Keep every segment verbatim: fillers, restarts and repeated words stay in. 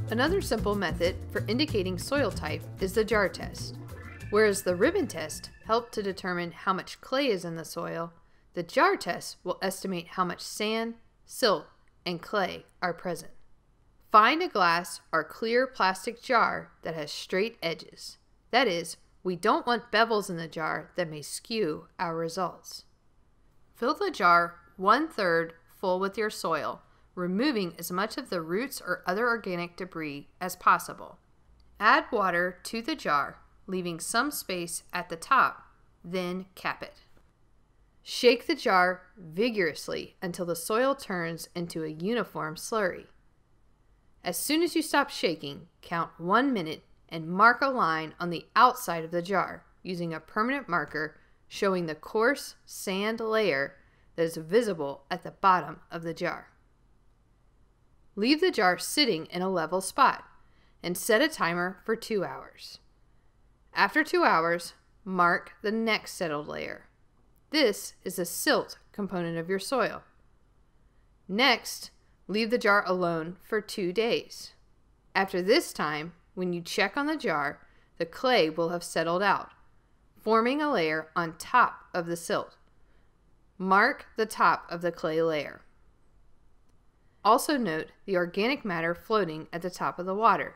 Another simple method for indicating soil type is the jar test. Whereas the ribbon test helped to determine how much clay is in the soil, the jar test will estimate how much sand, silt, and clay are present. Find a glass or clear plastic jar that has straight edges. That is, we don't want bevels in the jar that may skew our results. Fill the jar one-third full with your soil, removing as much of the roots or other organic debris as possible. Add water to the jar, leaving some space at the top, then cap it. Shake the jar vigorously until the soil turns into a uniform slurry. As soon as you stop shaking, count one minute and mark a line on the outside of the jar using a permanent marker showing the coarse sand layer that is visible at the bottom of the jar. Leave the jar sitting in a level spot and set a timer for two hours. After two hours, mark the next settled layer. This is the silt component of your soil. Next, leave the jar alone for two days. After this time, when you check on the jar, the clay will have settled out, forming a layer on top of the silt. Mark the top of the clay layer. Also note the organic matter floating at the top of the water.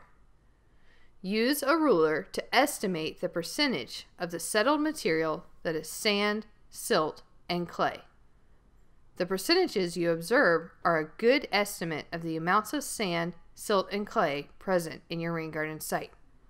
Use a ruler to estimate the percentage of the settled material that is sand, silt, and clay. The percentages you observe are a good estimate of the amounts of sand, silt, and clay present in your rain garden site.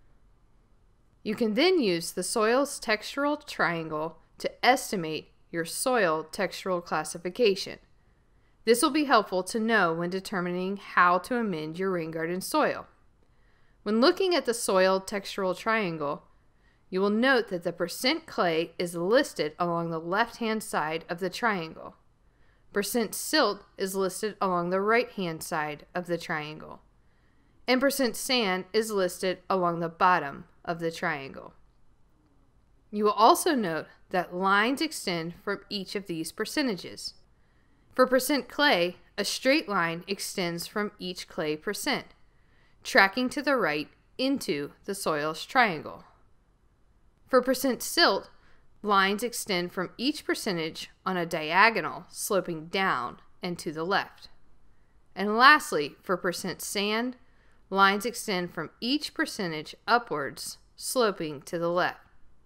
You can then use the soil's textural triangle to estimate your soil textural classification. This will be helpful to know when determining how to amend your rain garden soil. When looking at the soil textural triangle, you will note that the percent clay is listed along the left-hand side of the triangle. Percent silt is listed along the right-hand side of the triangle. And percent sand is listed along the bottom of the triangle. You will also note that lines extend from each of these percentages. For percent clay, a straight line extends from each clay percent, tracking to the right into the soil's triangle. For percent silt, lines extend from each percentage on a diagonal sloping down and to the left. And lastly, for percent sand, lines extend from each percentage upwards, sloping to the left.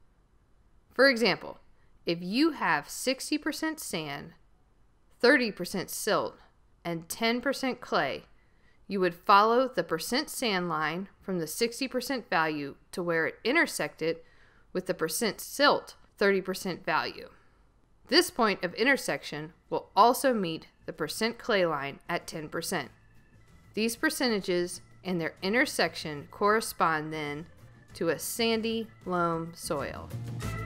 For example, if you have sixty percent sand, thirty percent silt, and ten percent clay, you would follow the percent sand line from the sixty percent value to where it intersected with the percent silt thirty percent value. This point of intersection will also meet the percent clay line at ten percent. These percentages and their intersection correspond then to a sandy loam soil.